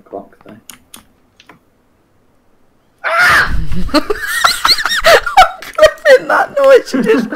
clock though. I'm clipping that noise you just